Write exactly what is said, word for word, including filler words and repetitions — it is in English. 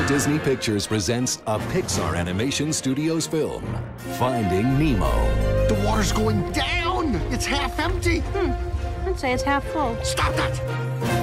Disney Pictures presents a Pixar Animation Studios film, Finding Nemo. The water's going down! It's half empty! Hmm. I'd say it's half full. Stop that!